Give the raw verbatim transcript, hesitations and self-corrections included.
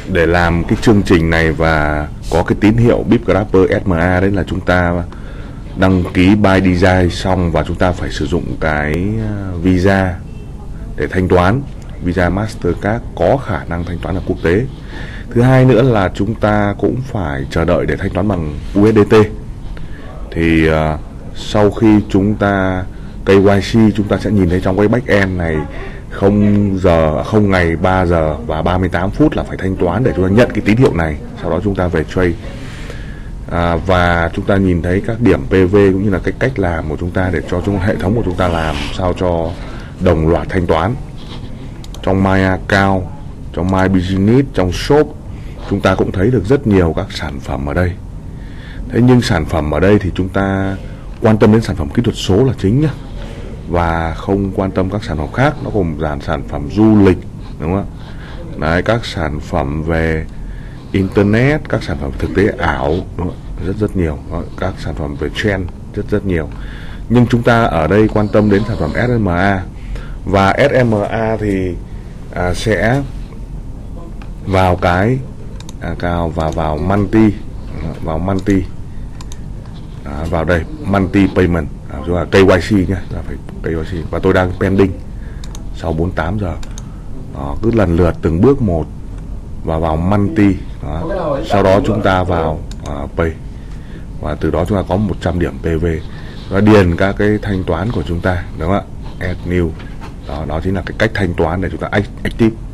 để làm cái chương trình này và có cái tín hiệu BitGrabber ét em a, đấy là chúng ta đăng ký by design xong và chúng ta phải sử dụng cái visa để thanh toán, visa Mastercard có khả năng thanh toán ở quốc tế. Thứ hai nữa là chúng ta cũng phải chờ đợi để thanh toán bằng u ét đê tê. Thì uh, sau khi chúng ta ca y xê chúng ta sẽ nhìn thấy trong cái backend này không giờ, không ngày, ba giờ và ba mươi tám phút là phải thanh toán để chúng ta nhận cái tín hiệu này. Sau đó chúng ta về trade. À, và chúng ta nhìn thấy các điểm pê vê cũng như là cái cách làm của chúng ta để cho chúng hệ thống của chúng ta làm sao cho đồng loạt thanh toán. Trong My Account, trong My Business, trong Shop chúng ta cũng thấy được rất nhiều các sản phẩm ở đây. Thế nhưng sản phẩm ở đây thì chúng ta quan tâm đến sản phẩm kỹ thuật số là chính nhá, và không quan tâm các sản phẩm khác. Nó gồm dàn sản phẩm du lịch, đúng không ạ? Đấy, các sản phẩm về internet, các sản phẩm thực tế ảo, đúng không? Rất rất nhiều. Đó, các sản phẩm về trend rất rất nhiều. Nhưng chúng ta ở đây quan tâm đến sản phẩm ét em a, và ét em a thì à, sẽ vào cái à, cao và vào multi, vào multi à, vào đây multi payment, à, chúng là ca y xê nhé, là phải ca y xê, và tôi đang pending sau bốn mươi tám giờ. Đó, cứ lần lượt từng bước một và vào multi. Đó. Sau đó chúng ta vào uh, pay, và từ đó chúng ta có một trăm điểm pê vê, và điền các cái thanh toán của chúng ta, đúng không ạ? Add new. Đó, đó chính là cái cách thanh toán để chúng ta active.